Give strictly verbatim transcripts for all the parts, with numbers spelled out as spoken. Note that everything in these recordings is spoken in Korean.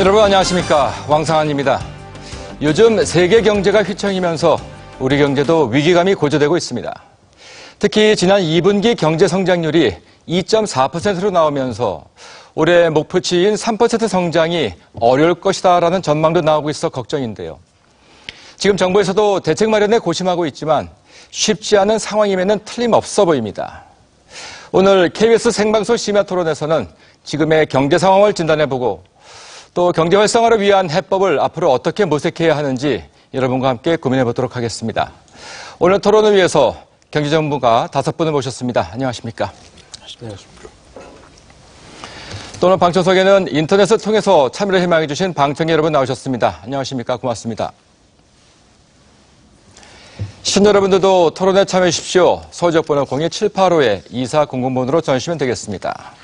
여러분 안녕하십니까, 왕상한입니다. 요즘 세계 경제가 휘청이면서 우리 경제도 위기감이 고조되고 있습니다. 특히 지난 이 분기 경제 성장률이 이 점 사 퍼센트로 나오면서 올해 목표치인 삼 퍼센트 성장이 어려울 것이다라는 전망도 나오고 있어 걱정인데요. 지금 정부에서도 대책 마련에 고심하고 있지만 쉽지 않은 상황임에는 틀림없어 보입니다. 오늘 케이비에스 생방송 심야 토론에서는 지금의 경제 상황을 진단해보고 또 경제 활성화를 위한 해법을 앞으로 어떻게 모색해야 하는지 여러분과 함께 고민해보도록 하겠습니다. 오늘 토론을 위해서 경제전문가 다섯 분을 모셨습니다. 안녕하십니까? 안녕하십니까? 또 오늘 방청석에는 인터넷을 통해서 참여를 희망해주신 방청객 여러분 나오셨습니다. 안녕하십니까? 고맙습니다. 시청자 여러분들도 토론에 참여해 주십시오. 서울지역번호 공이 칠팔오 이사공공번으로 전해주시면 되겠습니다.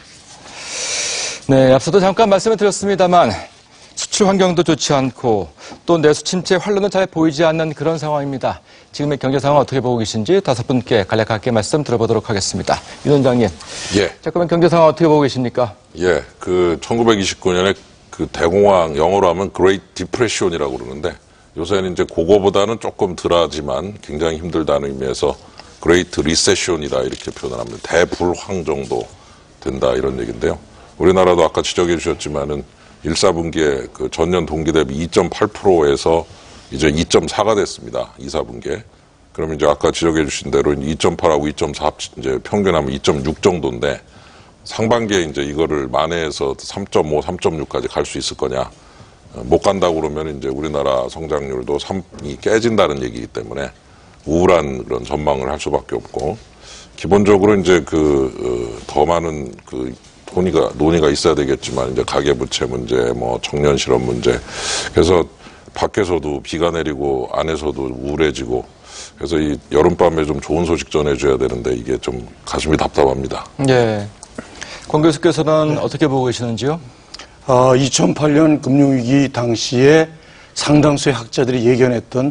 네, 앞서도 잠깐 말씀을 드렸습니다만 수출 환경도 좋지 않고 또 내수 침체 활로는 잘 보이지 않는 그런 상황입니다. 지금의 경제 상황 어떻게 보고 계신지 다섯 분께 간략하게 말씀 들어보도록 하겠습니다. 윤 원장님. 예. 자, 그러면 경제 상황 어떻게 보고 계십니까? 예. 그 천구백이십구 년에 그 대공황, 영어로 하면 Great Depression이라고 그러는데 요새는 이제 그거보다는 조금 덜하지만 굉장히 힘들다는 의미에서 Great Recession이다 이렇게 표현을 합니다. 대불황 정도 된다 이런 얘기인데요. 우리나라도 아까 지적해 주셨지만은 일, 사 분기에 그 전년 동기 대비 이 점 팔 퍼센트에서 이제 이 점 사가 됐습니다. 이, 사 분기에. 그러면 이제 아까 지적해 주신 대로 이 점 팔하고 이 점 사 이제 평균하면 이 점 육 정도인데 상반기에 이제 이거를 만회해서 삼 점 오, 삼 점 육까지 갈 수 있을 거냐. 못 간다고 그러면 이제 우리나라 성장률도 삼이 깨진다는 얘기이기 때문에 우울한 그런 전망을 할 수밖에 없고 기본적으로 이제 그 더 많은 그 논의가, 논의가 있어야 되겠지만, 이제 가계부채 문제, 뭐, 청년 실업 문제. 그래서 밖에서도 비가 내리고 안에서도 우울해지고, 그래서 이 여름밤에 좀 좋은 소식 전해줘야 되는데, 이게 좀 가슴이 답답합니다. 예. 권 교수께서는 네. 어떻게 보고 계시는지요? 어, 이천팔 년 금융위기 당시에 상당수의 학자들이 예견했던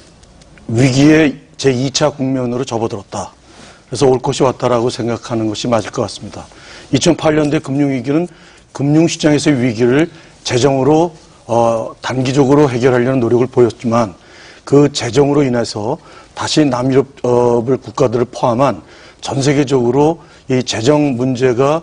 위기의 제이 차 국면으로 접어들었다. 그래서 올 것이 왔다라고 생각하는 것이 맞을 것 같습니다. 이천팔 년대 금융위기는 금융시장에서의 위기를 재정으로 어, 단기적으로 해결하려는 노력을 보였지만 그 재정으로 인해서 다시 남유럽 국가들을 포함한 전 세계적으로 이 재정 문제가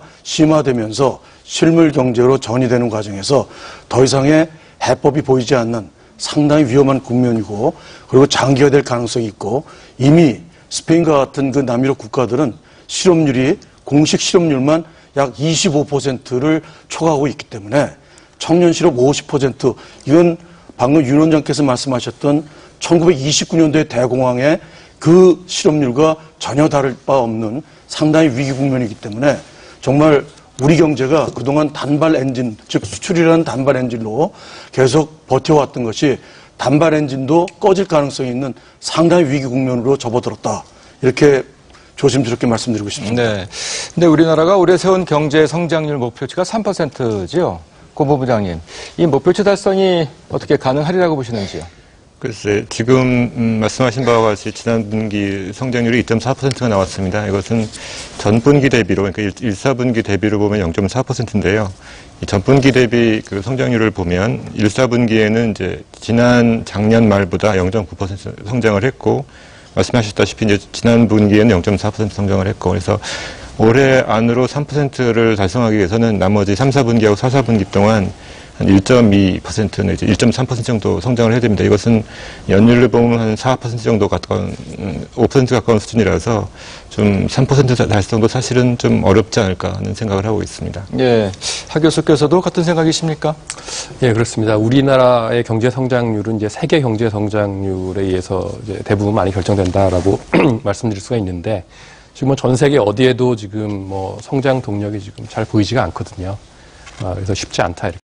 심화되면서 실물 경제로 전이되는 과정에서 더 이상의 해법이 보이지 않는 상당히 위험한 국면이고 그리고 장기화될 가능성이 있고 이미 스페인과 같은 그 남유럽 국가들은 실업률이 공식 실업률만 약 이십오 퍼센트를 초과하고 있기 때문에 청년 실업 오십 퍼센트 이건 방금 윤 원장께서 말씀하셨던 천구백이십구 년도의 대공황의 그 실업률과 전혀 다를 바 없는 상당히 위기 국면이기 때문에 정말 우리 경제가 그동안 단발 엔진, 즉 수출이라는 단발 엔진로 계속 버텨왔던 것이 단발 엔진도 꺼질 가능성이 있는 상당히 위기 국면으로 접어들었다. 이렇게 조심스럽게 말씀드리고 싶습니다. 네. 근데 우리나라가 올해 세운 경제 성장률 목표치가 삼 퍼센트지요. 고 본부장님, 이 목표치 달성이 어떻게 가능하리라고 보시는지요? 글쎄, 지금 음, 말씀하신 바와 같이 지난 분기 성장률이 이 점 사 퍼센트가 나왔습니다. 이것은 전분기 대비로, 그러니까 일, 사 분기 대비로 보면 영 점 사 퍼센트인데요. 이 전분기 대비 그 성장률을 보면 일, 사 분기에는 이제 지난 작년 말보다 영 점 구 퍼센트 성장을 했고, 말씀하셨다시피 이제 지난 분기에는 영 점 사 퍼센트 성장을 했고, 그래서 올해 안으로 삼 퍼센트를 달성하기 위해서는 나머지 삼, 사 분기하고 사, 사 분기 동안 한 일 점 이 퍼센트 내지 일 점 삼 퍼센트 정도 성장을 해야 됩니다. 이것은 연율로 보면 한 사 퍼센트 정도 가까운, 오 퍼센트 가까운 수준이라서 좀 삼 퍼센트 달성도 사실은 좀 어렵지 않을까 하는 생각을 하고 있습니다. 예. 하 교수께서도 같은 생각이십니까? 예, 그렇습니다. 우리나라의 경제 성장률은 이제 세계 경제 성장률에 의해서 이제 대부분 많이 결정된다라고 말씀드릴 수가 있는데 지금 뭐 전 세계 어디에도 지금 뭐 성장 동력이 지금 잘 보이지가 않거든요. 아, 그래서 쉽지 않다 이렇게.